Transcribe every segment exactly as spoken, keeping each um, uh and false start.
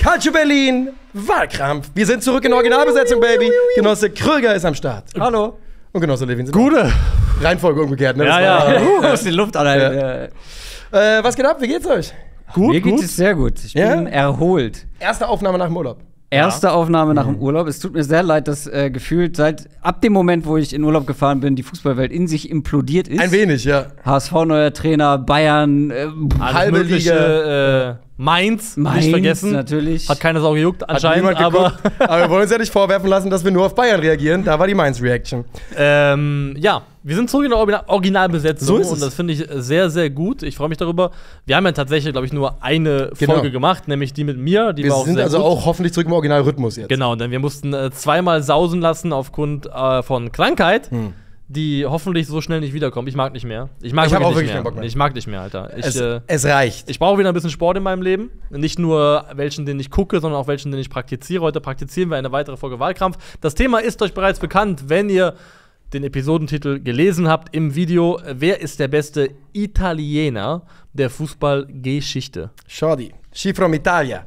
Calcio Berlin, Wahlkampf. Wir sind zurück in Originalbesetzung, Baby. Genosse Kröger ist am Start. Hallo. Und Genosse Levin sind Gute. auch. Reihenfolge umgekehrt, ne? Ja, Das ja. war- Uh, aus der Luft anhalten. Ja. Äh, was geht ab? Wie geht's euch? Gut, Mir geht gut. es sehr gut. Ich Ja? bin erholt. Erste Aufnahme nach dem Urlaub. Erste Aufnahme nach dem Urlaub. Es tut mir sehr leid, dass äh, gefühlt seit ab dem Moment, wo ich in Urlaub gefahren bin, die Fußballwelt in sich implodiert ist. Ein wenig, ja. H S V neuer Trainer, Bayern, äh, Alles Halbe mögliche, äh, Mainz, Mainz nicht vergessen. natürlich. Hat keine Sau gejuckt, Hat anscheinend. niemand Aber geguckt. Aber wir wollen uns ja nicht vorwerfen lassen, dass wir nur auf Bayern reagieren. Da war die Mainz-Reaction. ähm, ja, wir sind zurück in der Original Originalbesetzung. So ist es. Und das finde ich sehr, sehr gut. Ich freue mich darüber. Wir haben ja tatsächlich, glaube ich, nur eine Genau. Folge gemacht, nämlich die mit mir. Die Wir war auch sind sehr also gut. auch hoffentlich zurück im Originalrhythmus jetzt. Genau, denn wir mussten äh, zweimal sausen lassen aufgrund äh, von Krankheit, Hm. die hoffentlich so schnell nicht wiederkommt. Ich mag nicht mehr. Ich mag Ich hab auch nicht wirklich mehr. keinen Bock mehr. Ich mag nicht mehr, Alter. Ich, Es, äh, es reicht. Ich brauche wieder ein bisschen Sport in meinem Leben. Nicht nur welchen, den ich gucke, sondern auch welchen, den ich praktiziere. Heute praktizieren wir eine weitere Folge Wahlkampf. Das Thema ist euch bereits bekannt, wenn ihr den Episodentitel gelesen habt im Video. Wer ist der beste Italiener der Fußballgeschichte? Shorty. She from Italia.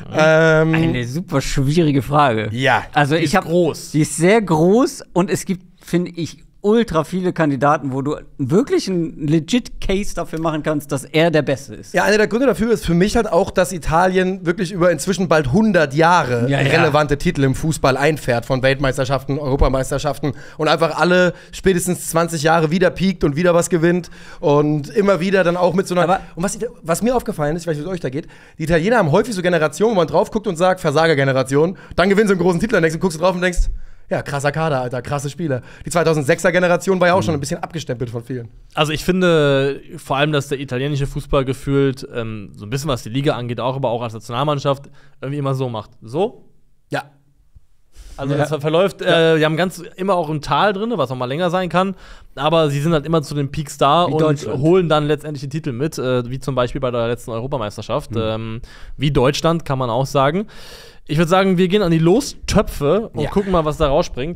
Ähm, Eine super schwierige Frage. ja. Also Die ich ist habe groß. Die ist sehr groß und es gibt, finde ich, ultra viele Kandidaten, wo du wirklich einen legit Case dafür machen kannst, dass er der Beste ist. Ja, einer der Gründe dafür ist für mich halt auch, dass Italien wirklich über inzwischen bald hundert Jahre Ja, ja. relevante Titel im Fußball einfährt, von Weltmeisterschaften, Europameisterschaften und einfach alle spätestens zwanzig Jahre wieder piekt und wieder was gewinnt und immer wieder dann auch mit so einer. Aber- und was, was mir aufgefallen ist, ich weiß nicht, wie es euch da geht, die Italiener haben häufig so Generationen, wo man drauf guckt und sagt, Versagergeneration, dann gewinnen sie einen großen Titel, dann denkst du, guckst du drauf und denkst, ja, krasser Kader, Alter, krasse Spieler. Die zweitausendsechser Generation war ja auch schon ein bisschen abgestempelt von vielen. Also ich finde vor allem, dass der italienische Fußball gefühlt ähm, so ein bisschen, was die Liga angeht, auch, aber auch als Nationalmannschaft irgendwie immer so macht. So? Ja. Also Ja. das verläuft, äh, die haben ganz immer auch ein Tal drin, was auch mal länger sein kann, aber sie sind halt immer zu den Peaks da Wie und Deutschland. holen dann letztendlich die Titel mit, äh, wie zum Beispiel bei der letzten Europameisterschaft. Mhm. Ähm, wie Deutschland, kann man auch sagen. Ich würde sagen, wir gehen an die Lostöpfe und Ja. gucken mal, was da rausspringt.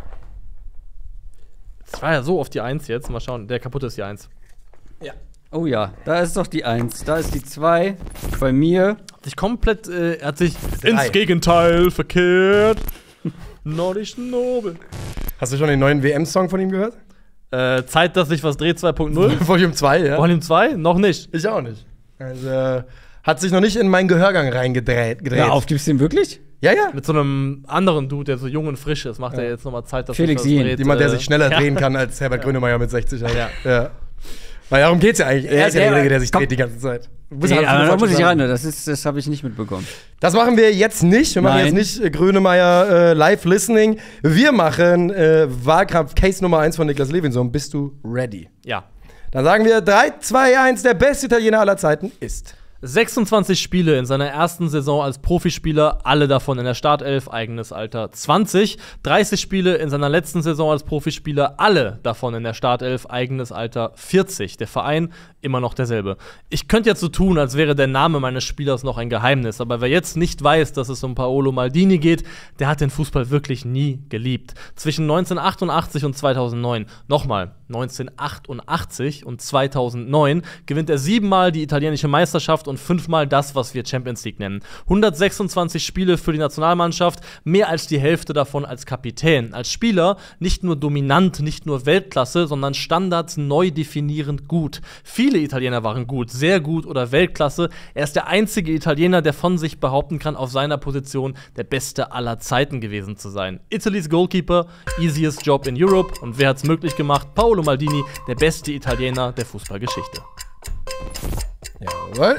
Das war ja so auf die Eins jetzt. Mal schauen, der kaputte ist die Eins. Ja. Oh ja, da ist doch die Eins, da ist die Zwei. Bei mir. Hat sich komplett, äh, er hat sich Drei. ins Gegenteil verkehrt. Nordisch Nobel. Hast du schon den neuen W M-Song von ihm gehört? Äh, Zeit, dass sich was dreht zwei Punkt null. Volume zwei, ja. Volume zwei? Noch nicht. Ich auch nicht. Also, äh, hat sich noch nicht in meinen Gehörgang reingedreht. Gedreht. Ja, auf, gibt's den wirklich? Ja, ja. Mit so einem anderen Dude, der so jung und frisch ist, macht er jetzt nochmal Zeit, dass Felix sich was Jen. dreht. Jemand, der äh, sich schneller ja. drehen kann als Herbert Grönemeyer mit sechzig. Halt. Ja. ja. Weil darum geht's ja eigentlich. Er ist ja Ja, derjenige, der sich komm. dreht die ganze Zeit. Du musst Nee, halt aber viele da falsche muss ich Sachen- ran, das, ist- das habe ich nicht mitbekommen. Das machen wir jetzt nicht. Wir machen Nein. jetzt nicht äh, Grönemeyer äh, Live-Listening. Wir machen äh, Wahlkampf Case Nummer eins von Niklas Levinson. Bist du ready? Ja. Dann sagen wir drei, zwei, eins. Der beste Italiener aller Zeiten ist. sechsundzwanzig Spiele in seiner ersten Saison als Profispieler, alle davon in der Startelf, eigenes Alter zwanzig. dreißig Spiele in seiner letzten Saison als Profispieler, alle davon in der Startelf, eigenes Alter vierzig. Der Verein immer noch derselbe. Ich könnte jetzt so tun, als wäre der Name meines Spielers noch ein Geheimnis, aber wer jetzt nicht weiß, dass es um Paolo Maldini geht, der hat den Fußball wirklich nie geliebt. Zwischen neunzehnhundertachtundachtzig und zweitausendneun, nochmal, neunzehnhundertachtundachtzig und zweitausendneun gewinnt er siebenmal die italienische Meisterschaft und fünfmal das, was wir Champions League nennen. hundertsechsundzwanzig Spiele für die Nationalmannschaft, mehr als die Hälfte davon als Kapitän. Als Spieler nicht nur dominant, nicht nur Weltklasse, sondern Standards neu definierend gut. Viele Italiener waren gut, sehr gut oder Weltklasse. Er ist der einzige Italiener, der von sich behaupten kann, auf seiner Position der Beste aller Zeiten gewesen zu sein. Italy's Goalkeeper, easiest job in Europe. Und wer hat's möglich gemacht? Paolo Maldini, der beste Italiener der Fußballgeschichte. Jawohl.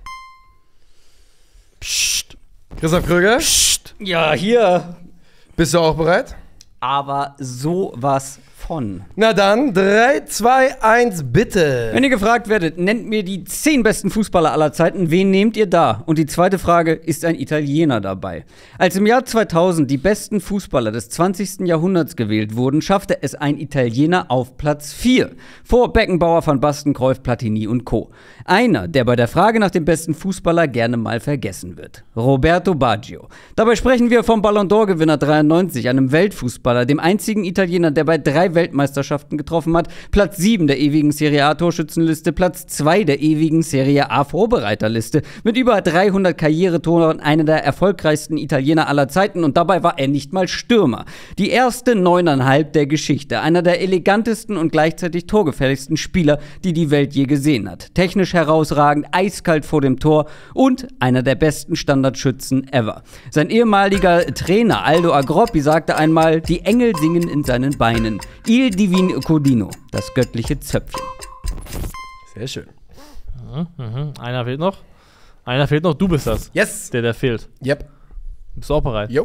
Psst. Christoph Kröger, Ja, hier. bist du auch bereit? Aber sowas von. Na dann, drei, zwei, eins, bitte. Wenn ihr gefragt werdet, nennt mir die zehn besten Fußballer aller Zeiten, wen nehmt ihr da? Und die zweite Frage, ist ein Italiener dabei? Als im Jahr zweitausend die besten Fußballer des zwanzigsten Jahrhunderts gewählt wurden, schaffte es ein Italiener auf Platz vier. Vor Beckenbauer, Van Basten, Cruyff, Platini und Co. Einer, der bei der Frage nach dem besten Fußballer gerne mal vergessen wird. Roberto Baggio. Dabei sprechen wir vom Ballon d'Or-Gewinner dreiundneunzig, einem Weltfußballer, dem einzigen Italiener, der bei drei Weltmeisterschaften getroffen hat, Platz sieben der ewigen Serie A-Torschützenliste, Platz zwei der ewigen Serie A-Vorbereiterliste. Mit über dreihundert Karrieretoren einer der erfolgreichsten Italiener aller Zeiten und dabei war er nicht mal Stürmer. Die erste neuneinhalb der Geschichte, einer der elegantesten und gleichzeitig torgefährlichsten Spieler, die die Welt je gesehen hat. Technisch herausragend, eiskalt vor dem Tor und einer der besten Standardschützen ever. Sein ehemaliger Trainer Aldo Agroppi sagte einmal, die Engel singen in seinen Beinen. Il Divin Codino, das göttliche Zöpfchen. Sehr schön. Mhm, mhm. Einer fehlt noch. Einer fehlt noch, du bist das. Yes. Der, der fehlt. Yep. Bist du auch bereit? Jo.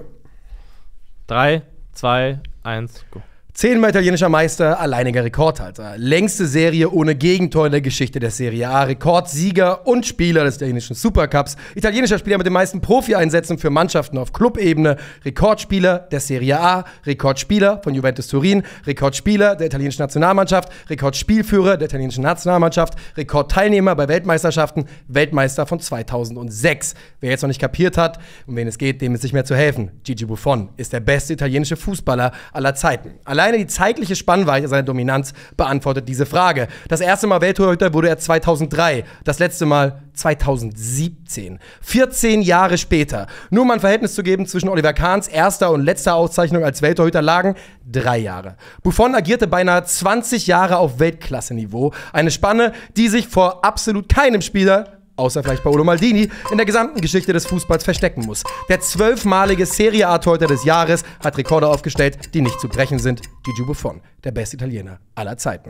Drei, zwei, eins, go. Zehnmal italienischer Meister, alleiniger Rekordhalter. Längste Serie ohne Gegentor in der Geschichte der Serie A. Rekordsieger und Spieler des italienischen Supercups. Italienischer Spieler mit den meisten Profi-Einsätzen für Mannschaften auf Clubebene. Rekordspieler der Serie A. Rekordspieler von Juventus Turin. Rekordspieler der italienischen Nationalmannschaft. Rekordspielführer der italienischen Nationalmannschaft. Rekordteilnehmer bei Weltmeisterschaften. Weltmeister von zweitausendsechs. Wer jetzt noch nicht kapiert hat, um wen es geht, dem ist nicht mehr zu helfen. Gigi Buffon ist der beste italienische Fußballer aller Zeiten. Allein Alleine die zeitliche Spannweite seiner Dominanz beantwortet diese Frage. Das erste Mal Welttorhüter wurde er zweitausenddrei, das letzte Mal zweitausendsiebzehn. vierzehn Jahre später. Nur um ein Verhältnis zu geben, zwischen Oliver Kahns erster und letzter Auszeichnung als Welttorhüter lagen drei Jahre. Buffon agierte beinahe zwanzig Jahre auf Weltklasse-Niveau. Eine Spanne, die sich vor absolut keinem Spieler, außer vielleicht Paolo Maldini, in der gesamten Geschichte des Fußballs verstecken muss. Der zwölfmalige Serie A-Torhüter des Jahres hat Rekorde aufgestellt, die nicht zu brechen sind. Gigi Buffon, der beste Italiener aller Zeiten.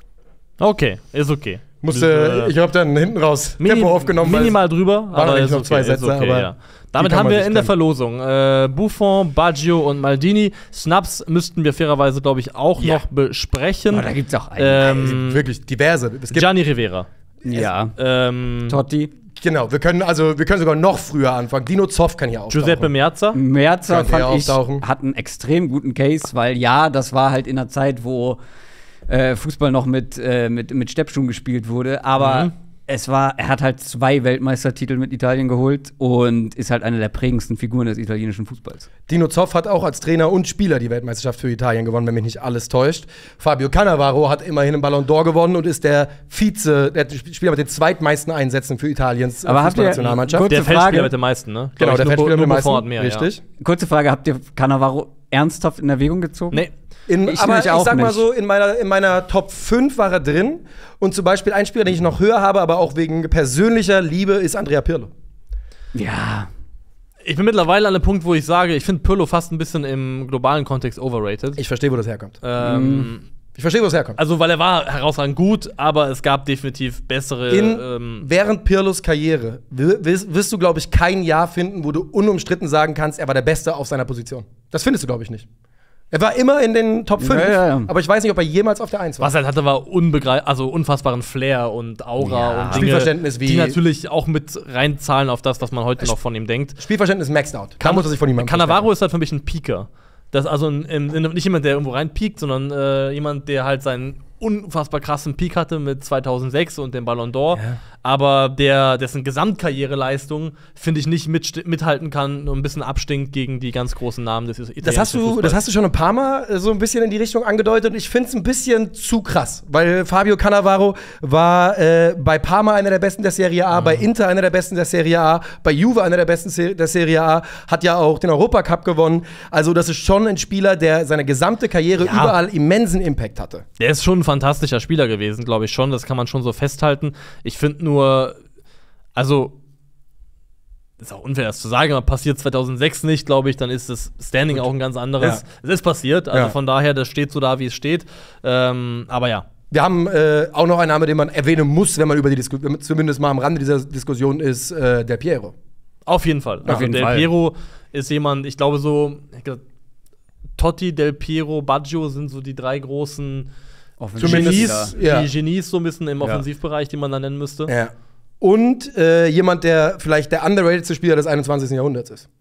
Okay, ist okay. Musste, äh, ich habe dann hinten raus Mini Tempo aufgenommen. Minimal drüber, aber aber ist noch okay, zwei Sätze, okay, aber ja. Damit haben wir in der Verlosung äh, Buffon, Baggio und Maldini. Snaps müssten wir fairerweise, glaube ich, auch ja. noch besprechen. Oh, da gibt's auch einen. Ähm, wirklich diverse. Es gibt Gianni Rivera. Ja. Ähm, Totti. Genau, wir können also wir können sogar noch früher anfangen. Dino Zoff kann hier auftauchen. Giuseppe Meazza. Meazza, Kann er fand ich, auftauchen. hat einen extrem guten Case, weil ja, das war halt in einer Zeit, wo äh, Fußball noch mit, äh, mit, mit Steppschuhen gespielt wurde, aber Mhm. es war, er hat halt zwei Weltmeistertitel mit Italien geholt und ist halt eine der prägendsten Figuren des italienischen Fußballs. Dino Zoff hat auch als Trainer und Spieler die Weltmeisterschaft für Italien gewonnen, wenn mich nicht alles täuscht. Fabio Cannavaro hat immerhin einen Ballon d'Or gewonnen und ist der Vize, der Spieler mit den zweitmeisten Einsätzen für Italiens Aber habt ihr- Fußballnationalmannschaft. kurze Der Feldspieler Frage. mit den meisten, ne? Genau, Glaub der ich, Feldspieler mit nur den Buffon meisten. hat mehr, Richtig. Ja. Kurze Frage, habt ihr Cannavaro ernsthaft in Erwägung gezogen? Nee. In, Ich aber nämlich ich auch sag mal nicht. so, in meiner, in meiner Top fünf war er drin. Und zum Beispiel ein Spieler, den ich noch höher habe, aber auch wegen persönlicher Liebe, ist Andrea Pirlo. Ja. Ich bin mittlerweile an einem Punkt, wo ich sage, ich finde Pirlo fast ein bisschen im globalen Kontext overrated. Ich verstehe, wo das herkommt. ähm, Ich verstehe, wo das herkommt. Also, weil er war herausragend gut, aber es gab definitiv bessere. In, ähm, während Pirlos Karriere wirst, wirst du, glaube ich, kein Jahr finden, wo du unumstritten sagen kannst, er war der Beste auf seiner Position. Das findest du, glaube ich, nicht. Er war immer in den Top fünf, Ja, ja, ja. aber ich weiß nicht, ob er jemals auf der eins war. was er hatte, war unbegreif also unfassbaren Flair und Aura Ja. und Dinge, Spielverständnis wie- die natürlich auch mit reinzahlen auf das, was man heute noch von ihm denkt. Spielverständnis maxed out. Da muss er sich von niemandem Cannavaro ist halt für mich ein Peaker. Das ist also ein, ein, nicht jemand, der irgendwo reinpiekt, sondern äh, jemand, der halt seinen unfassbar krassen Peak hatte mit zweitausendsechs und dem Ballon d'Or, Ja. aber der, dessen Gesamtkarriereleistung, finde ich, nicht mit, mithalten kann und ein bisschen abstinkt gegen die ganz großen Namen des italienischen Das hast, du, Fußballs. das hast du schon ein paar Mal äh, so ein bisschen in die Richtung angedeutet und ich finde es ein bisschen zu krass, weil Fabio Cannavaro war äh, bei Parma einer der Besten der Serie A, mhm. bei Inter einer der Besten der Serie A, bei Juve einer der Besten Se- der Serie A, hat ja auch den Europacup gewonnen. Also das ist schon ein Spieler, der seine gesamte Karriere Ja. überall immensen Impact hatte. Der ist schon ein fantastischer Spieler gewesen, glaube ich schon. Das kann man schon so festhalten. Ich finde nur, also, ist auch unfair, das zu sagen, aber passiert zweitausendsechs nicht, glaube ich, dann ist das Standing Gut. auch ein ganz anderes. Ja. Es ist passiert, also Ja. von daher, das steht so da, wie es steht. Ähm, aber ja. Wir haben äh, auch noch einen Namen, den man erwähnen muss, wenn man über die Diskussion, zumindest mal am Rande dieser Diskussion ist, äh, der Piero. Auf jeden Fall. Also jeden Del Fall. Piero ist jemand, ich glaube so, ich glaub, Totti, Del Piero, Baggio sind so die drei großen Zumindest- Genies, ja. die Genies so ein bisschen im Ja. Offensivbereich, die man da nennen müsste. Ja. Und äh, jemand, der vielleicht der underratedste Spieler des einundzwanzigsten Jahrhunderts ist.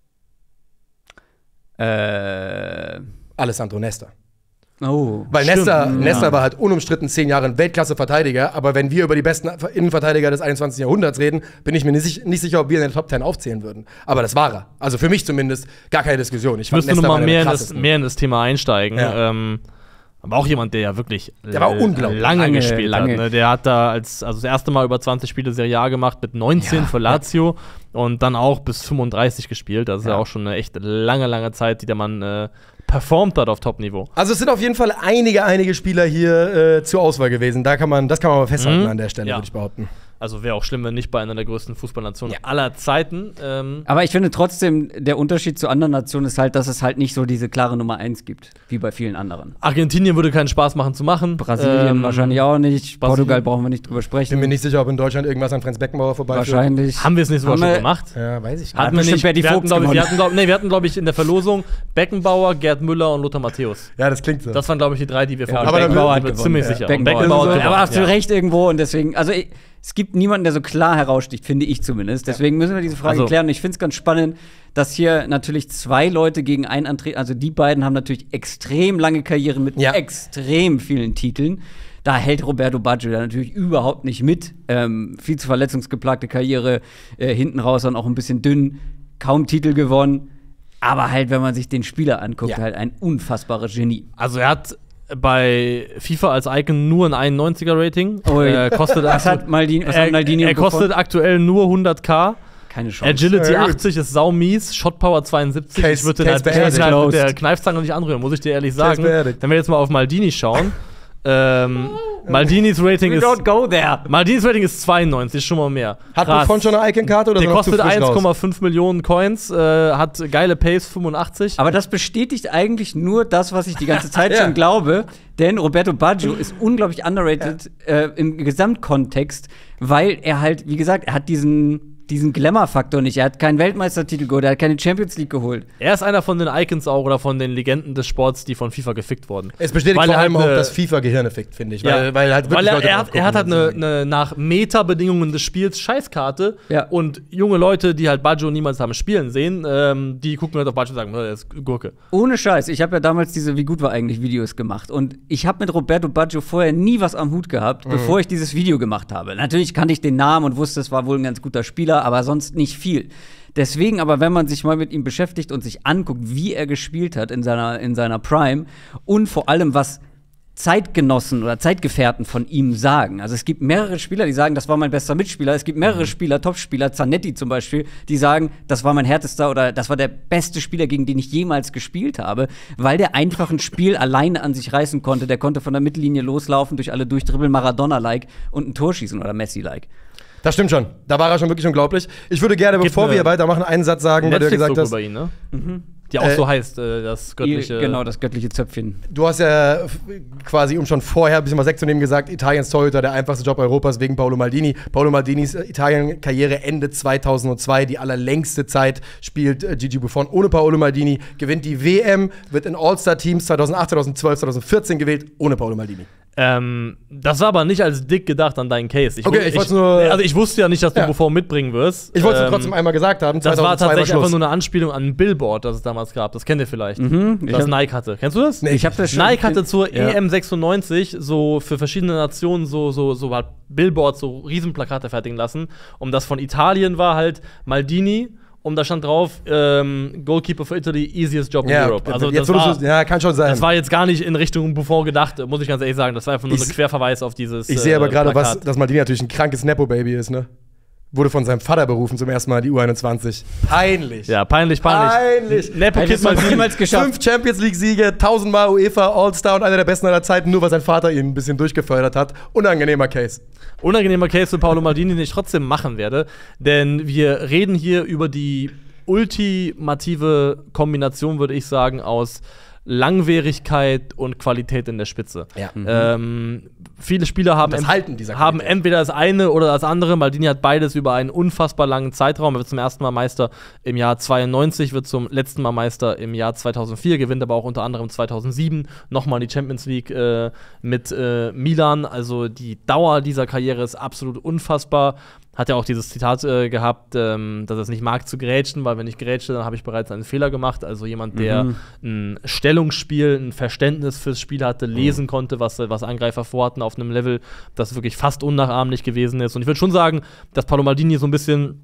Äh. Alessandro Nesta. Oh. Weil Stimmt, Nesta, ja. Nesta war halt unumstritten zehn Jahre ein Weltklasse-Verteidiger, aber wenn wir über die besten Innenverteidiger des einundzwanzigsten Jahrhunderts reden, bin ich mir nicht, sich- nicht sicher, ob wir in den Top zehn aufzählen würden. Aber das war er. Also für mich zumindest gar keine Diskussion. Ich Ich müsste Nesta noch war mal einer der mehr in, das, krassesten. mehr in das Thema einsteigen. Ja. Ähm, Aber auch jemand, der ja wirklich der war äh, unglaublich. lange, Lange, gespielt lange. hat. Ne? Der hat da als also das erste Mal über zwanzig Spiele Serie A gemacht mit neunzehn Ja, für Lazio und dann auch bis fünfunddreißig gespielt. Das ist ja, Ja. auch schon eine echt lange, lange Zeit, die der Mann äh, performt hat auf Top-Niveau. Also es sind auf jeden Fall einige, einige Spieler hier äh, zur Auswahl gewesen. Da kann man, das kann man mal festhalten Mhm. an der Stelle, Ja. würde ich behaupten. Also wäre auch schlimm, wenn nicht bei einer der größten Fußballnationen aller Zeiten. Ähm, Aber ich finde trotzdem, der Unterschied zu anderen Nationen ist halt, dass es halt nicht so diese klare Nummer eins gibt, wie bei vielen anderen. Argentinien würde keinen Spaß machen zu machen. Brasilien Ähm, wahrscheinlich auch nicht. Brasilien- Portugal brauchen wir nicht drüber Ich sprechen. bin mir nicht sicher, ob in Deutschland irgendwas an Franz Beckenbauer vorbeiführt. Wahrscheinlich. Haben wir es nicht sogar Haben schon wir- gemacht? Ja, weiß ich nicht. Hatten wir bestimmt nicht. Berti Wir hatten, Vogts glaub ich, wir gewonnen. hatten, glaub, nee, wir hatten, glaube ich, in der Verlosung Beckenbauer, Gerd Müller und Lothar Matthäus. Ja, das klingt so. Das waren, glaube ich, die drei, die wir Ja, vorgestellt aber dann- Beckenbauer hat bin mir gewonnen. ziemlich Ja. sicher. Und Beckenbauer, Beckenbauer also, hat er war gewonnen, zu ja. Recht irgendwo und deswegen, also ich, es gibt niemanden, der so klar heraussticht, finde ich zumindest. Deswegen müssen wir diese Frage Also- klären. Und ich finde es ganz spannend, dass hier natürlich zwei Leute gegen einen antreten. Also die beiden haben natürlich extrem lange Karrieren mit Ja. extrem vielen Titeln. Da hält Roberto Baggio da natürlich überhaupt nicht mit. Ähm, viel zu verletzungsgeplagte Karriere, äh, hinten raus dann auch ein bisschen dünn, kaum Titel gewonnen. Aber halt, wenn man sich den Spieler anguckt, Ja. halt ein unfassbares Genie. Also er hat bei FIFA als Icon nur ein einundneunziger-Rating. Ui. Er kostet Was hat Maldini, was hat er, Maldini er kostet aktuell nur hundert K. keine Chance. Agility Ja, gut. achtzig ist saumies, Shotpower zweiundsiebzig. Case- ich würde Case den halt beendet. mit der- mit der Closed. Kneifzange nicht anrühren, muss ich dir ehrlich sagen. beendet. Wenn wir jetzt mal auf Maldini schauen. ähm, Maldinis Rating We ist don't go there. Maldinis Rating ist zweiundneunzig, schon mal mehr. Hat Krass. Buffon schon eine Icon-Karte oder Der ist er noch zu kostet frisch raus? eins Komma fünf Millionen Coins, äh, hat geile Pace fünfundachtzig. Aber das bestätigt eigentlich nur das, was ich die ganze Zeit Ja. schon glaube. Denn Roberto Baggio ist unglaublich underrated äh, im Gesamtkontext, weil er halt, wie gesagt, er hat diesen, diesen Glamour-Faktor nicht. Er hat keinen Weltmeistertitel geholt, er hat keine Champions League geholt. Er ist einer von den Icons auch oder von den Legenden des Sports, die von FIFA gefickt wurden. Es bestätigt Weil vor er allem halt auch eine- das FIFA-Gehirneffekt, finde ich. Ja, Weil, weil halt wirklich Weil er, Leute er, drauf hat, er hat halt gucken, eine, sozusagen. eine nach Meta-Bedingungen des Spiels Scheißkarte. Ja. Und junge Leute, die halt Baggio niemals haben spielen sehen, ähm, die gucken halt auf Baggio und sagen, der ist Gurke. Ohne Scheiß, ich habe ja damals diese Wie gut war eigentlich Videos gemacht. Und ich habe mit Roberto Baggio vorher nie was am Hut gehabt, bevor ich dieses Video gemacht habe. Natürlich kannte ich den Namen und wusste, es war wohl ein ganz guter Spieler, aber sonst nicht viel. Deswegen aber, wenn man sich mal mit ihm beschäftigt und sich anguckt, wie er gespielt hat in seiner, in seiner Prime und vor allem, was Zeitgenossen oder Zeitgefährten von ihm sagen. Also es gibt mehrere Spieler, die sagen, das war mein bester Mitspieler. Es gibt mehrere Spieler, Topspieler, Zanetti zum Beispiel, die sagen, das war mein härtester oder das war der beste Spieler, gegen den ich jemals gespielt habe, weil der einfach ein Spiel alleine an sich reißen konnte. Der konnte von der Mittellinie loslaufen, durch alle durchdribbeln, Maradona-like und ein Tor schießen oder Messi-like. Das stimmt schon. Da war er schon wirklich unglaublich. Ich würde gerne, Gibt bevor eine wir weitermachen, einen Satz sagen, weil du ja gesagt Netflix-Doku hast, über ihn, ne? Die auch Äh, so heißt, äh, das göttliche. Genau, das göttliche Zöpfchen. du hast ja f- quasi, um schon vorher ein bisschen was wegzunehmen, gesagt, Italiens Torhüter, der einfachste Job Europas wegen Paolo Maldini. Paolo Maldinis äh, Italien-Karriere Ende zweitausendzwei, die allerlängste Zeit spielt äh, Gigi Buffon ohne Paolo Maldini, gewinnt die W M, wird in All-Star-Teams zweitausendacht, zweitausendzwölf, zweitausendvierzehn gewählt, ohne Paolo Maldini. Ähm, das war aber nicht als dick gedacht an deinen Case. Ich, Okay, wu- ich wollt's nur- Also ich wusste ja nicht, dass du Ja. Buffon mitbringen wirst. Ich wollte es Ähm, trotzdem einmal gesagt haben, Das war zweitausendzwei tatsächlich Schluss. einfach nur eine Anspielung an ein Billboard, das es damals gab. Das kennt ihr vielleicht. Mhm, ich das hab- Nike hatte. Kennst du das? Nee, Ich habe das schon. Nike hatte zur Ja. E M sechsundneunzig so für verschiedene Nationen so, so, so halt Billboards, so Riesenplakate fertigen lassen. Und das von Italien war halt Maldini. Und da stand drauf, ähm, Goalkeeper for Italy, easiest job in Ja, Europe. Also jetzt, das wo du war, so- ja, kann schon sein. das war jetzt gar nicht in Richtung Buffon gedacht, muss ich ganz ehrlich sagen. Das war einfach nur Ich- ein Querverweis auf dieses Ich sehe aber äh, gerade, was, Plakat. dass Maldini natürlich ein krankes Nepo-Baby ist, ne? Wurde von seinem Vater berufen zum ersten Mal in die U einundzwanzig. Peinlich. Ja, peinlich, peinlich. Peinlich. Nepo Hätte Kid es mal Maldini. niemals geschafft. Fünf Champions League-Siege, tausendmal UEFA All-Star und einer der besten aller Zeiten, nur weil sein Vater ihn ein bisschen durchgefördert hat. Unangenehmer Case. Unangenehmer Case für Paolo Maldini, den ich trotzdem machen werde. Denn wir reden hier über die ultimative Kombination, würde ich sagen, aus Langwierigkeit und Qualität in der Spitze. Ja. Ähm, viele Spieler haben, Das ent- Halten dieser haben Qualität. entweder das eine oder das andere. Maldini hat beides über einen unfassbar langen Zeitraum. Er wird zum ersten Mal Meister im Jahr zweiundneunzig, wird zum letzten Mal Meister im Jahr zweitausendvier, gewinnt aber auch unter anderem zweitausendsieben nochmal die Champions League äh, mit äh, Milan. Also die Dauer dieser Karriere ist absolut unfassbar. Hat ja auch dieses Zitat äh, gehabt, ähm, dass er es nicht mag zu grätschen, weil wenn ich grätsche, dann habe ich bereits einen Fehler gemacht. Also jemand, der Mhm. ein Stellungsspiel, ein Verständnis fürs Spiel hatte, lesen konnte, was, was Angreifer vorhatten auf einem Level, das wirklich fast unnachahmlich gewesen ist. Und ich würde schon sagen, dass Paolo Maldini so ein bisschen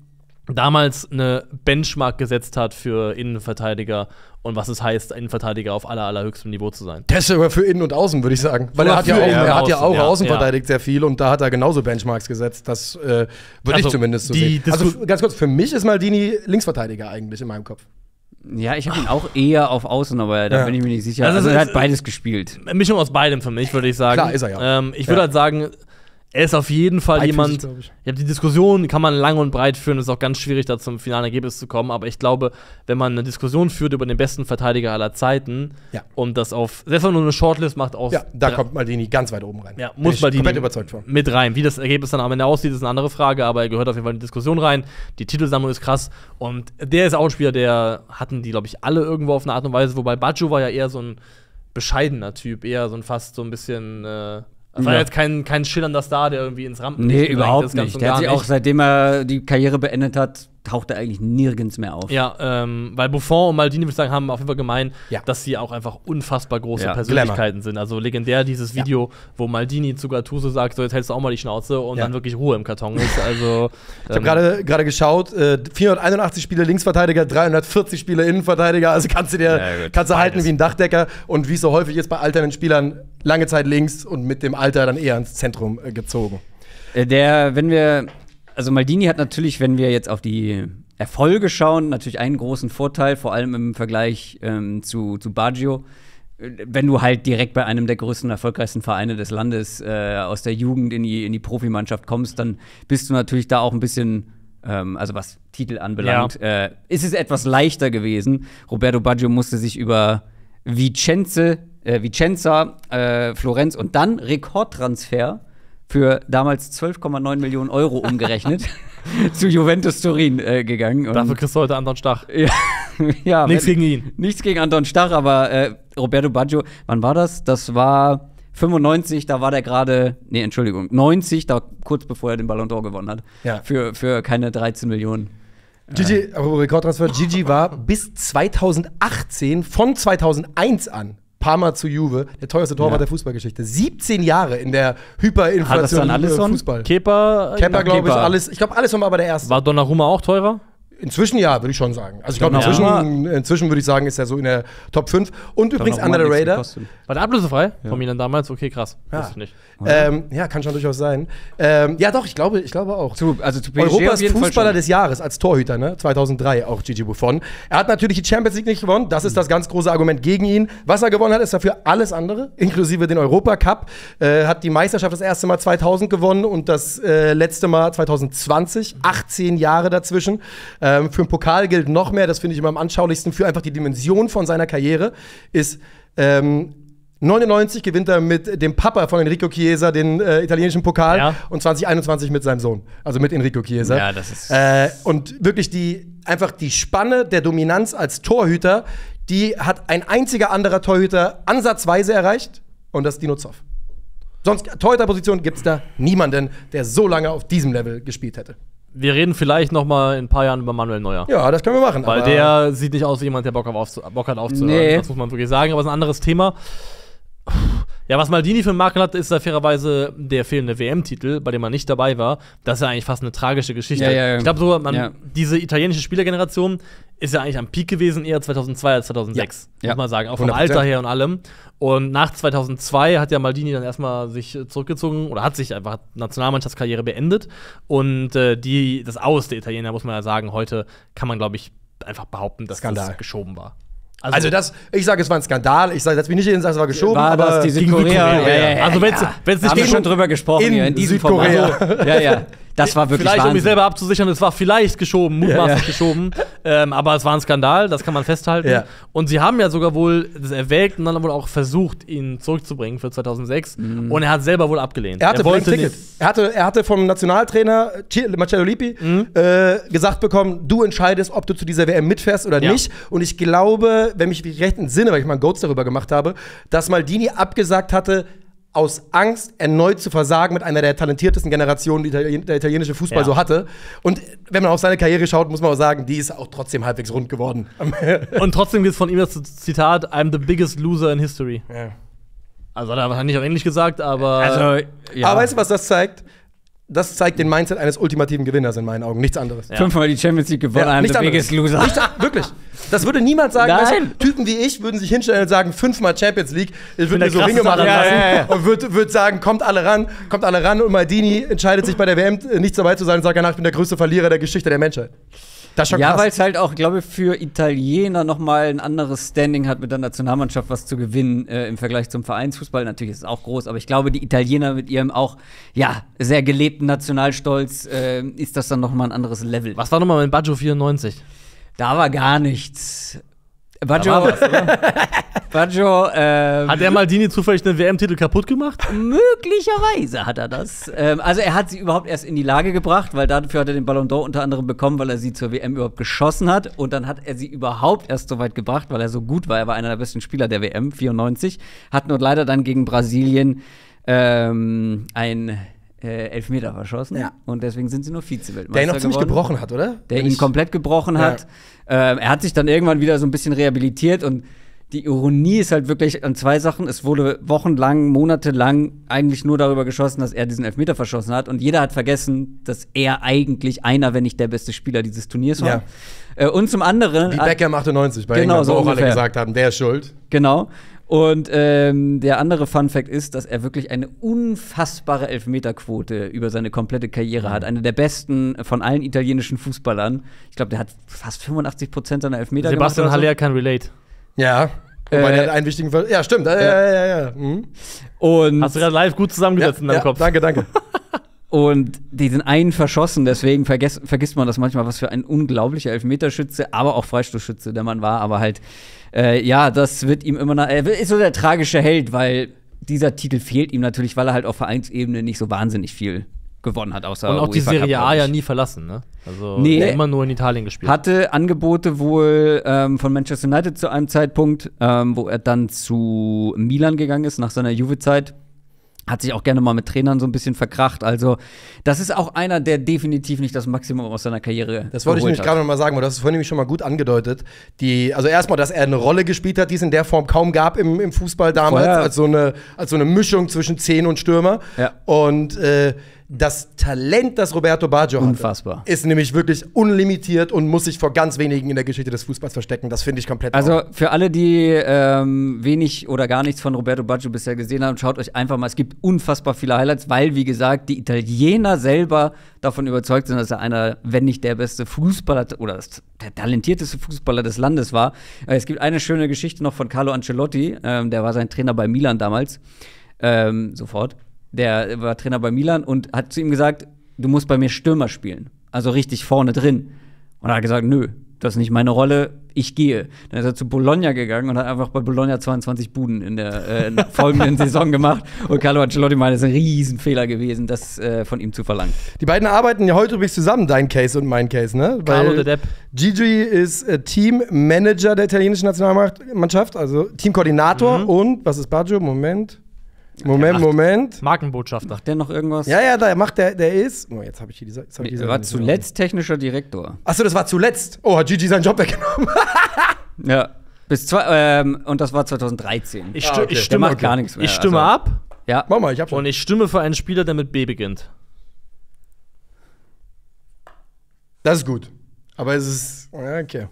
damals eine Benchmark gesetzt hat für Innenverteidiger und was es heißt, Innenverteidiger auf aller, allerhöchstem Niveau zu sein. Das ist sogar für Innen und Außen, würde ich sagen. Weil er hat ja auch, ja, er hat ja auch ja, Außen ja. verteidigt sehr viel und da hat er genauso Benchmarks gesetzt. Das äh, würde Also, ich zumindest so die sehen. Also f- ganz kurz, für mich ist Maldini Linksverteidiger eigentlich in meinem Kopf. Ja, ich habe ihn auch eher auf Außen, aber da Ja. bin ich mir nicht sicher. Also, Also, es er ist- hat beides gespielt. Eine Mischung aus beidem für mich, würde ich sagen. Klar, ist er ja. Ähm, ich würde Ja. halt sagen, er ist auf jeden Fall Beidfüßig, jemand. glaub ich. Ich habe die Diskussion, kann man lang und breit führen, ist auch ganz schwierig, da zum finalen Ergebnis zu kommen. Aber ich glaube, wenn man eine Diskussion führt über den besten Verteidiger aller Zeiten Ja. und das auf, selbst wenn man nur eine Shortlist macht, aus. Ja, da drei- kommt Maldini ganz weit oben rein. Ja, Bin muss ich Maldini komplett überzeugt von. mit rein. Wie das Ergebnis dann am Ende aussieht, ist eine andere Frage, aber er gehört auf jeden Fall in die Diskussion rein. Die Titelsammlung ist krass und der ist auch ein Spieler, der hatten die, glaube ich, alle irgendwo auf eine Art und Weise, wobei Baggio war ja eher so ein bescheidener Typ, eher so ein fast so ein bisschen äh, das war Ja. jetzt kein, kein schillernder Star, der irgendwie ins Rampenlicht Nee, gedrängt überhaupt ist, ganz nicht. und Der hat gar sich auch, nicht. seitdem er die Karriere beendet hat, taucht er eigentlich nirgends mehr auf. Ja, ähm, weil Buffon und Maldini, würde ich sagen, haben auf jeden Fall gemein, Ja. dass sie auch einfach unfassbar große Ja. Persönlichkeiten sind. Also legendär dieses Video, wo Maldini zu Gattuso sagt, so jetzt hältst du auch mal die Schnauze und Ja. dann wirklich Ruhe im Karton ist. Also, Ich habe gerade gerade geschaut, äh, vierhunderteinundachtzig Spiele Linksverteidiger, dreihundertvierzig Spiele Innenverteidiger. Also kannst du dir Ja, gut, kannst du halten beides. wie ein Dachdecker. Und wie es so häufig ist bei alternden Spielern, lange Zeit links und mit dem Alter dann eher ins Zentrum äh, gezogen. Äh, Der, wenn wir, also Maldini hat natürlich, wenn wir jetzt auf die Erfolge schauen, natürlich einen großen Vorteil, vor allem im Vergleich ähm, zu, zu Baggio. Äh, Wenn du halt direkt bei einem der größten, erfolgreichsten Vereine des Landes äh, aus der Jugend in die, in die Profimannschaft kommst, dann bist du natürlich da auch ein bisschen, ähm, also was Titel anbelangt, äh, ist es etwas leichter gewesen. Roberto Baggio musste sich über Vicenze, äh, Vicenza, äh, Florenz und dann Rekordtransfer für damals zwölf Komma neun Millionen Euro umgerechnet zu Juventus Turin äh, gegangen. Und dafür kriegst du heute Anton Stach. ja, ja, Nichts wenn- gegen ihn. Nichts gegen Anton Stach, aber äh, Roberto Baggio, wann war das? Das war fünfundneunzig, da war der gerade, nee, Entschuldigung, neunzig, da kurz bevor er den Ballon d'Or gewonnen hat. Ja. Für, für keine dreizehn Millionen. Gigi, aber Rekordtransfer, Gigi war bis zweitausendachtzehn, von zweitausendeins an, Parma zu Juve, der teuerste Torwart Ja. der Fußballgeschichte. siebzehn Jahre in der Hyperinflation Hat das dann alles äh, so? Fußball. Kepa, Kepper, glaube ich, Kepa. alles. Ich glaube, alles war aber der erste. war Donnarumma auch teurer? Inzwischen ja, würde ich schon sagen. Also ich glaube, Donnarumma- inzwischen, inzwischen würde ich sagen, ist er so in der Top fünf. Und übrigens Donnarumma under the hat nichts Radar. gekostet. War der ablösefrei von Milan damals? Okay, krass. Ja. Wusste ich nicht. Ähm, ja, kann schon durchaus sein. Ähm, ja, doch, ich glaube, ich glaube auch. Zu, also zu P S G Europas auf jeden Fall Fußballer schon. des Jahres als Torhüter, ne? zweitausenddrei auch Gigi Buffon. Er hat natürlich die Champions League nicht gewonnen. Das ist das ganz große Argument gegen ihn. Was er gewonnen hat, ist dafür alles andere, inklusive den Europacup. Äh, hat die Meisterschaft das erste Mal zweitausend gewonnen und das äh, letzte Mal zweitausendzwanzig. achtzehn Jahre dazwischen. Ähm, für den Pokal gilt noch mehr. Das finde ich immer am anschaulichsten für einfach die Dimension von seiner Karriere. Ist ähm, neunundneunzig gewinnt er mit dem Papa von Enrico Chiesa den äh, italienischen Pokal Ja. und zwanzig einundzwanzig mit seinem Sohn, also mit Enrico Chiesa. Ja, das ist- Äh, und wirklich die, einfach die Spanne der Dominanz als Torhüter, die hat ein einziger anderer Torhüter ansatzweise erreicht und das ist Dino Zoff. Sonst, Torhüterposition gibt es da niemanden, der so lange auf diesem Level gespielt hätte. Wir reden vielleicht noch mal in ein paar Jahren über Manuel Neuer. Ja, das können wir machen. Weil aber der sieht nicht aus wie jemand, der Bock, auf aufzu Bock hat aufzuhören. Nee. Das muss man wirklich sagen, aber es ist ein anderes Thema. Ja, was Maldini für einen Makel hat, ist da fairerweise der fehlende W M-Titel, bei dem er nicht dabei war. Das ist ja eigentlich fast eine tragische Geschichte. Ja, ja, ja. Ich glaube, so, man, Ja. diese italienische Spielergeneration ist ja eigentlich am Peak gewesen, eher zweitausendzwei als zweitausendsechs, Ja. muss man sagen. Auch vom hundert Prozent. Alter her und allem. Und nach zweitausendzwei hat ja Maldini dann erstmal sich zurückgezogen oder hat sich einfach Nationalmannschaftskarriere beendet. Und äh, die, das Aus der Italiener, muss man ja sagen, heute kann man, glaube ich, einfach behaupten, dass Skandal. das geschoben war. Also das, ich sage, es war ein Skandal. Ich sage, setz mich nicht hin und sage, es war geschoben. War aber das die gegen Südkorea? Südkorea, Ja, ja, ja, also wenn's- ja. wenn's Da nicht haben wir gegen- schon drüber gesprochen in hier in diesem Südkorea. Format. Ja, ja. Das war wirklich Vielleicht, um mich Wahnsinn. selber abzusichern, es war vielleicht geschoben, mutmaßlich Ja, ja. geschoben. Ähm, aber es war ein Skandal, das kann man festhalten. Ja. Und sie haben ja sogar wohl das erwägt und dann wohl auch versucht, ihn zurückzubringen für zweitausendsechs. Mhm. Und er hat selber wohl abgelehnt. Er hatte wollte Blank Ticket. nicht- Er hatte, er hatte vom Nationaltrainer Ci- Marcello Lippi Mhm. äh, gesagt bekommen, du entscheidest, ob du zu dieser W M mitfährst oder Ja. nicht. Und ich glaube, wenn mich recht entsinne, weil ich mal einen Goats darüber gemacht habe, dass Maldini abgesagt hatte, aus Angst, erneut zu versagen mit einer der talentiertesten Generationen, die Italien der italienische Fußball Ja. so hatte. Und wenn man auf seine Karriere schaut, muss man auch sagen, die ist auch trotzdem halbwegs rund geworden. Und trotzdem gibt es von ihm das Zitat: I'm the biggest loser in history. Ja. Also hat er wahrscheinlich nicht auf Englisch gesagt, aber. Also, ja. Aber weißt du, was das zeigt? das zeigt den Mindset eines ultimativen Gewinners in meinen Augen, nichts anderes. Ja. Fünfmal die Champions League gewonnen, Ja, I'm nichts the biggest loser. Nicht, wirklich. Das würde niemand sagen. Nein. Weißt du, Typen wie ich würden sich hinstellen und sagen, fünfmal Champions League. Ich würde der mir so krasseste Ringe machen aller lassen Zeiten. Ja, ja, ja. und würde würd sagen, kommt alle ran, kommt alle ran und Maldini entscheidet sich bei der W M nicht dabei zu sein und sagt danach, ich bin der größte Verlierer der Geschichte der Menschheit. Das ist schon Ja, krass. weil es halt auch, glaube ich, für Italiener nochmal ein anderes Standing hat, mit der Nationalmannschaft was zu gewinnen äh, im Vergleich zum Vereinsfußball. Natürlich ist es auch groß, aber ich glaube, die Italiener mit ihrem auch, ja, sehr gelebten Nationalstolz, äh, ist das dann nochmal ein anderes Level. Was war nochmal mit Baggio vierundneunzig? Da war gar nichts. Baggio, Da war was, oder? Baggio, ähm, Hat der Maldini zufällig den W M-Titel kaputt gemacht? möglicherweise hat er das. Ähm, also er hat sie überhaupt erst in die Lage gebracht, weil dafür hat er den Ballon d'Or unter anderem bekommen, weil er sie zur W M überhaupt geschossen hat. Und dann hat er sie überhaupt erst so weit gebracht, weil er so gut war. Er war einer der besten Spieler der W M, vierundneunzig. Hat nur leider dann gegen Brasilien ähm, ein äh, Elfmeter verschossen. Ja. Und deswegen sind sie nur Vize-Weltmeister Der ihn noch ziemlich geworden. gebrochen hat, oder? Der Wenn ihn ich- komplett gebrochen Ja. hat. Ähm, er hat sich dann irgendwann wieder so ein bisschen rehabilitiert und die Ironie ist halt wirklich an zwei Sachen. Es wurde wochenlang, monatelang eigentlich nur darüber geschossen, dass er diesen Elfmeter verschossen hat. Und jeder hat vergessen, dass er eigentlich einer, wenn nicht der beste Spieler dieses Turniers war. Ja. Äh, und zum anderen. Wie Beckham achtundneunzig bei Genau, England, so wo auch alle ungefähr. gesagt haben, der ist schuld. Genau. Und ähm, der andere Fun-Fact ist, dass er wirklich eine unfassbare Elfmeterquote über seine komplette Karriere hat. Eine der besten von allen italienischen Fußballern. Ich glaube, der hat fast fünfundachtzig Prozent seiner Elfmeter Sebastian gemacht. oder so. Haller kann relate. Ja. Wobei Äh, der hat einen wichtigen Fall. Ja, stimmt. Ja, ja, ja, ja. Mhm. Und Hast du gerade live gut zusammengesetzt in deinem ja, Kopf. Danke, danke. Und diesen einen verschossen, deswegen vergess, vergisst man das manchmal, was für ein unglaublicher Elfmeterschütze, aber auch Freistoßschütze der Mann war. Aber halt, äh, ja, das wird ihm immer noch. Er ist so der tragische Held, weil dieser Titel fehlt ihm natürlich, weil er halt auf Vereinsebene nicht so wahnsinnig viel gewonnen hat. Außer Und auch die UEFA Cup, Serie A glaub ja ich. nie verlassen, ne? Also Nee. immer nur in Italien gespielt. Hatte Angebote wohl ähm, von Manchester United zu einem Zeitpunkt, ähm, wo er dann zu Milan gegangen ist nach seiner Juve-Zeit. Hat sich auch gerne mal mit Trainern so ein bisschen verkracht. Also, das ist auch einer, der definitiv nicht das Maximum aus seiner Karriere Das wollte ich geholt nämlich hat. gerade noch mal sagen, weil das ist vorhin nämlich schon mal gut angedeutet. Die, also erstmal, dass er eine Rolle gespielt hat, die es in der Form kaum gab im, im Fußball damals, Vorher- als so, eine, als so eine Mischung zwischen Zehn und Stürmer. Ja. Und äh, das Talent, das Roberto Baggio Unfassbar. hatte, ist nämlich wirklich unlimitiert und muss sich vor ganz wenigen in der Geschichte des Fußballs verstecken. Das finde ich komplett Also auch. für alle, die ähm, wenig oder gar nichts von Roberto Baggio bisher gesehen haben, schaut euch einfach mal. Es gibt unfassbar viele Highlights, weil, wie gesagt, die Italiener selber davon überzeugt sind, dass er einer, wenn nicht der beste Fußballer oder das, der talentierteste Fußballer des Landes war. Äh, es gibt eine schöne Geschichte noch von Carlo Ancelotti, ähm, der war sein Trainer bei Milan damals. Ähm, sofort. Der war Trainer bei Milan und hat zu ihm gesagt, du musst bei mir Stürmer spielen. Also richtig vorne drin. Und er hat gesagt, nö, das ist nicht meine Rolle, ich gehe. Dann ist er zu Bologna gegangen und hat einfach bei Bologna zweiundzwanzig Buden in der äh, folgenden Saison gemacht. Und Carlo Ancelotti meinte, das ist ein Riesenfehler gewesen, das äh, von ihm zu verlangen. Die beiden arbeiten ja heute übrigens zusammen, dein Case und mein Case, ne? Carlo Weil de Depp. Gigi ist äh, Teammanager der italienischen Nationalmannschaft, also Teamkoordinator. Mhm. Und, was ist Baggio? Moment. Moment, macht- Moment. Markenbotschafter. Macht der noch irgendwas? Ja, ja, da macht der, der ist. Oh, jetzt habe ich hier diese. Jetzt hab ich Nee, diese er war zuletzt technischer Direktor. Achso, das war zuletzt. Oh, hat Gigi seinen Job weggenommen. Ja. Bis zwei, ähm, und das war zweitausenddreizehn. Ich, Ah, sti okay. ich Der stimme, macht gar nichts mehr, ich stimme also- ab Ja. Mach mal, ich hab schon. und ich stimme für einen Spieler, der mit B beginnt. Das ist gut. Aber es ist. Ja, okay.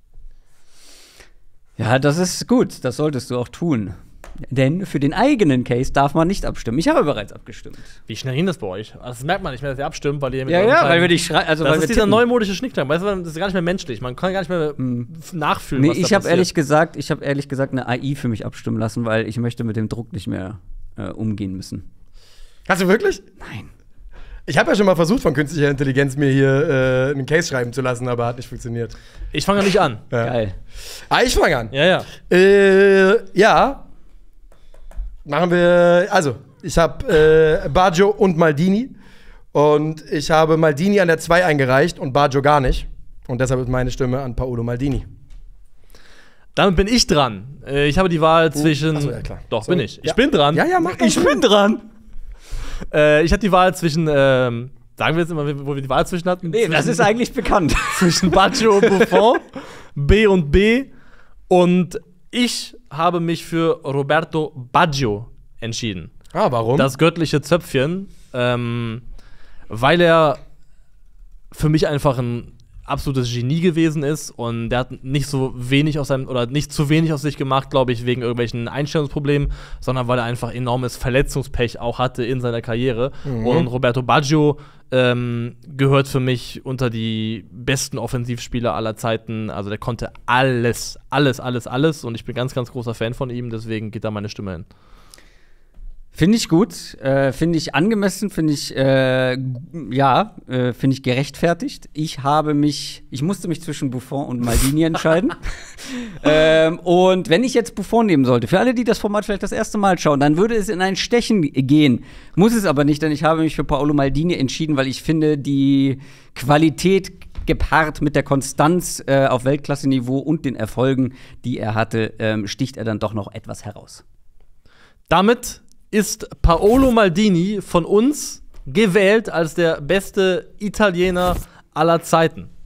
Ja, das ist gut. Das solltest du auch tun. Denn für den eigenen Case darf man nicht abstimmen. Ich habe bereits abgestimmt. Wie schnell ging das bei euch? Also das merkt man nicht mehr, dass ihr abstimmt, weil ihr mit Ja, eurem ja, kleinen- weil wir dich schreien. Also, Das weil ist wir dieser tippen. neumodische Schnickschnack. Weißt du, das ist gar nicht mehr menschlich. Man kann gar nicht mehr f- nachfühlen, Nee, was da ich habe passiert. ehrlich gesagt, ich habe ehrlich gesagt eine A I für mich abstimmen lassen, weil ich möchte mit dem Druck nicht mehr äh, umgehen müssen. Hast du wirklich? Nein. Ich habe ja schon mal versucht, von künstlicher Intelligenz mir hier äh, einen Case schreiben zu lassen, aber hat nicht funktioniert. Ich fange nicht an. Ja. Geil. Ah, ich fange an. Ja, ja. Äh, ja. Machen wir. Also, ich habe äh, Baggio und Maldini. Und ich habe Maldini an der zwei eingereicht und Baggio gar nicht. Und deshalb ist meine Stimme an Paolo Maldini. Damit bin ich dran. Äh, Ich habe die Wahl zwischen. Ach so, ja, klar. Doch, Sorry. bin ich. Ich Ja. bin dran. Ja, ja, mach das. Ich bin dran. Äh, ich hatte die Wahl zwischen. Ähm, sagen wir jetzt immer, wo wir die Wahl zwischen hatten? Nee, das zwischen, ist eigentlich bekannt. zwischen Baggio und Buffon. B und B. Und ich habe mich für Roberto Baggio entschieden. Ah, warum? Das göttliche Zöpfchen. Ähm, weil er für mich einfach ein absolutes Genie gewesen ist und der hat nicht so wenig aus seinem oder nicht zu wenig aus sich gemacht, glaube ich, wegen irgendwelchen Einstellungsproblemen, sondern weil er einfach enormes Verletzungspech auch hatte in seiner Karriere. Mhm. Und Roberto Baggio ähm, gehört für mich unter die besten Offensivspieler aller Zeiten. Also der konnte alles, alles, alles, alles und ich bin ganz, ganz großer Fan von ihm, deswegen geht da meine Stimme hin. Finde ich gut, äh, finde ich angemessen, finde ich, äh, ja, äh, finde ich gerechtfertigt. Ich habe mich, ich musste mich zwischen Buffon und Maldini entscheiden. ähm, und wenn ich jetzt Buffon nehmen sollte, für alle, die das Format vielleicht das erste Mal schauen, dann würde es in ein Stechen gehen. Muss es aber nicht, denn ich habe mich für Paolo Maldini entschieden, weil ich finde, die Qualität gepaart mit der Konstanz äh, auf Weltklasse-Niveau und den Erfolgen, die er hatte, ähm, sticht er dann doch noch etwas heraus. Damit ist Paolo Maldini von uns gewählt als der beste Italiener aller Zeiten.